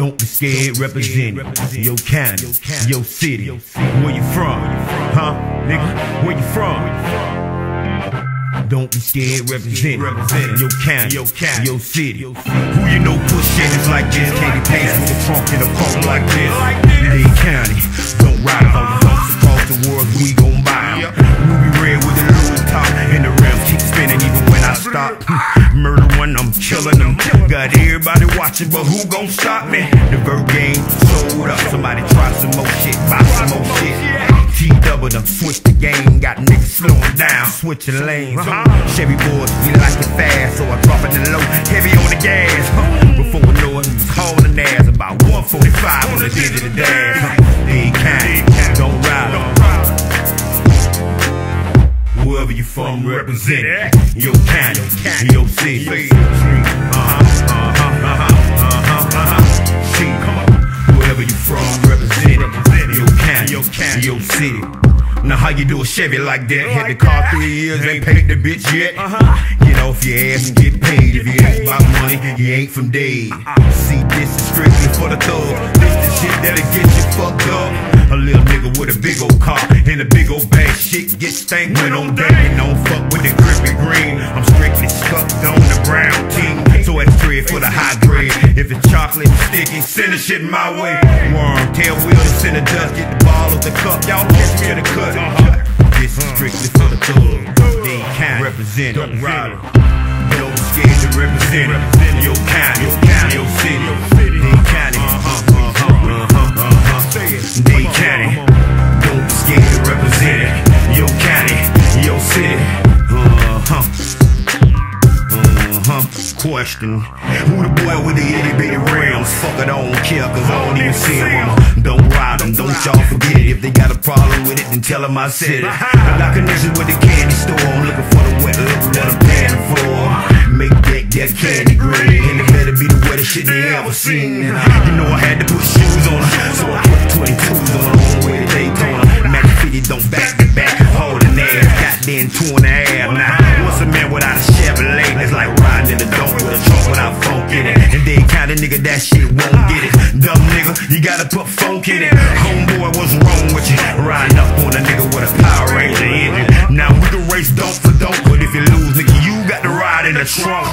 Don't be scared, represent your county, your city. Where you from? Huh? Nigga, where you from? Don't be scared, represent your county, your city. Who you know push shit like this? Candy paste with the trunk in a coat like this. Lee County, don't ride on the bus across the world, we gon' buy 'em. Ruby red with the little top, and the rims keep spinning even when I stop. Murder one, I'm killing them. Got everybody watching, but who gon' stop me? The bird game sold up. Somebody try some more shit, buy some more shit. T-double done switch the game, got niggas slowing down, switching lanes. Chevy boys, we like it fast, so I drop it in low, heavy on the gas. Before we know it, was hauling ass, about 145 on the digital dash. Lee County, don't ride 'em. Wherever you from, represent your county, your city. Wherever you from, represent your county, your city. Now how you do a Chevy like that? Had the car 3 years, ain't paid the bitch yet. Get off your ass and get paid. If you ain't about money, you ain't from dead. See, this is strictly for the thug. This the shit that'll get you fucked up. A little nigga with a big old car and a big old bag, shit get stank when on day. Don't fuck with the crispy green. I'm strictly stuck on the brown team. So it's thread for the high grade. If it's chocolate and sticky, send the shit my way. Worm, tail wheel, and send the dust, get the ball of the cup. Y'all catch me in the cut. This is strictly for the thug. They can't represent don't ride 'em. Don't be scared to represent your county, your city. They county, they county. Don't be scared to represent your county, your city. Question, who the boy with the itty bitty rims? Fuck it, I don't care, cause I don't even see them. Don't ride them, don't y'all forget it. If they got a problem with it, then tell them I said it. I got connections with the candy store. I'm looking for the wet liquor that I'm paying for. Make that candy green, and it better be the wettest shit they ever seen. You know I had to put shoes on her, so I put 22s on her. On the way to Daytona, Mac 50 don't back to back, holding ass, goddamn 2.5. Now, what's a man without a Chevrolet? It's like riding in the dome with a trunk without funk in it. And they kind of nigga that shit won't get it. Dumb nigga, you gotta put funk in it. Homeboy, what's wrong with you? Riding up on a nigga with a Power Ranger engine. Now we can race dunk for dunk, but if you lose, nigga, you got to ride in the trunk.